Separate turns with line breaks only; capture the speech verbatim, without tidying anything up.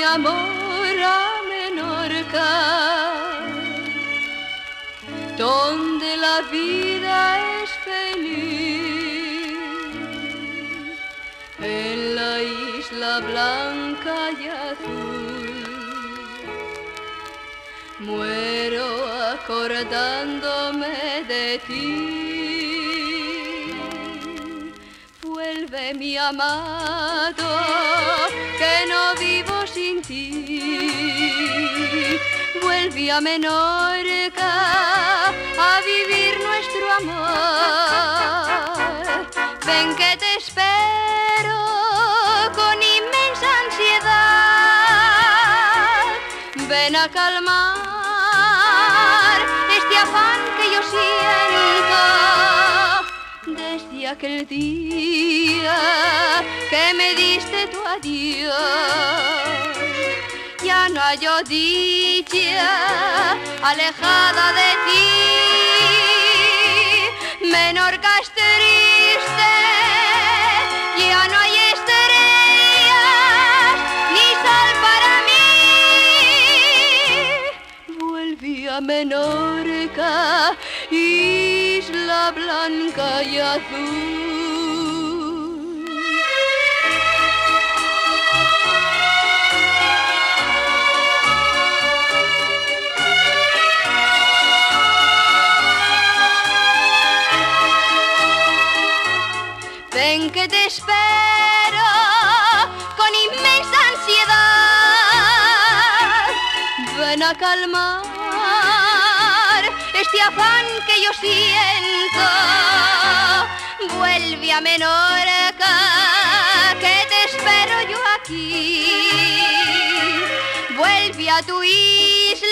amor a Menorca, donde la vida es feliz, en la isla blanca y azul. Muero acordándome de ti. Vuelve mi amado, que no vivo sin ti. Vuelve a Menorca a vivir nuestro amor. Ven que te espero con inmensa ansiedad. Ven a calmar este afán que yo siento desde aquel día que me diste tu adiós. Ya no hallo dicha alejada de ti. Menorca es triste, ya no hay estrellas ni sal para mí. Vuelve a Menorca, isla blanca y azul. Ven que te espero con inmensa ansiedad. Ven a calmar este afán que yo siento. Vuelve a Menorca, que te espero yo aquí. Vuelve a tu isla